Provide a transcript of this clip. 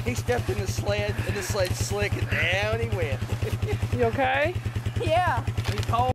He stepped in the sled, and the sled's slick, and down he went. You okay? Yeah. He told